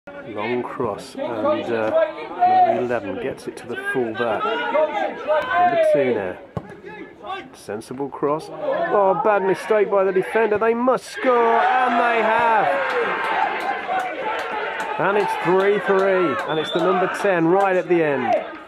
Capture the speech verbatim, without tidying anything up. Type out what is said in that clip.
Long cross, and uh, number eleven gets it to the full back. Number two now. Sensible cross. Oh, bad mistake by the defender. They must score, and they have. And it's three three, and it's the number ten right at the end.